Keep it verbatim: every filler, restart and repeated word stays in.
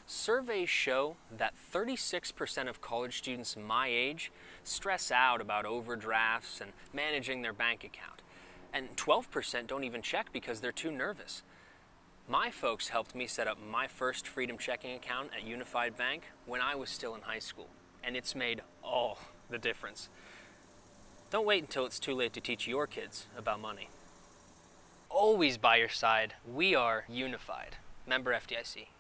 Surveys show that thirty-six percent of college students my age stress out about overdrafts and managing their bank account. And twelve percent don't even check because they're too nervous. My folks helped me set up my first Freedom checking account at Unified Bank when I was still in high school, and it's made all the difference. Don't wait until it's too late to teach your kids about money. Always by your side, we are Unified. Member F D I C.